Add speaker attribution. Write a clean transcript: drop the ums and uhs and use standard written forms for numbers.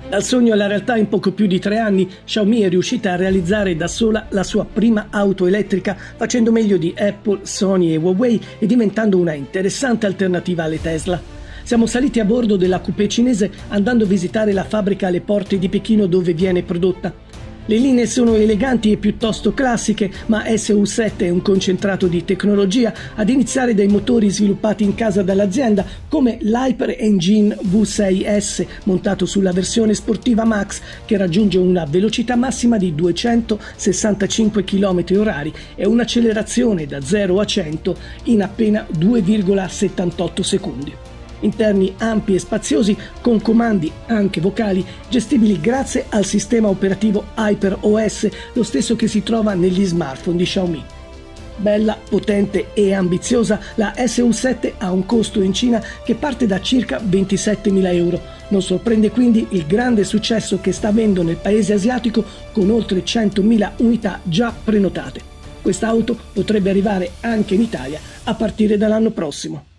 Speaker 1: Dal sogno alla realtà in poco più di 3 anni, Xiaomi è riuscita a realizzare da sola la sua prima auto elettrica, facendo meglio di Apple, Sony e Huawei e diventando una interessante alternativa alle Tesla. Siamo saliti a bordo della coupé cinese andando a visitare la fabbrica alle porte di Pechino dove viene prodotta. Le linee sono eleganti e piuttosto classiche, ma SU7 è un concentrato di tecnologia, ad iniziare dai motori sviluppati in casa dall'azienda, come l'Hyper Engine V6S, montato sulla versione sportiva Max, che raggiunge una velocità massima di 265 km/h e un'accelerazione da 0 a 100 in appena 2,78 secondi. Interni ampi e spaziosi con comandi anche vocali gestibili grazie al sistema operativo HyperOS, lo stesso che si trova negli smartphone di Xiaomi. Bella, potente e ambiziosa, la SU7 ha un costo in Cina che parte da circa 27.000 euro. Non sorprende quindi il grande successo che sta avendo nel paese asiatico con oltre 100.000 unità già prenotate. Questa auto potrebbe arrivare anche in Italia a partire dall'anno prossimo.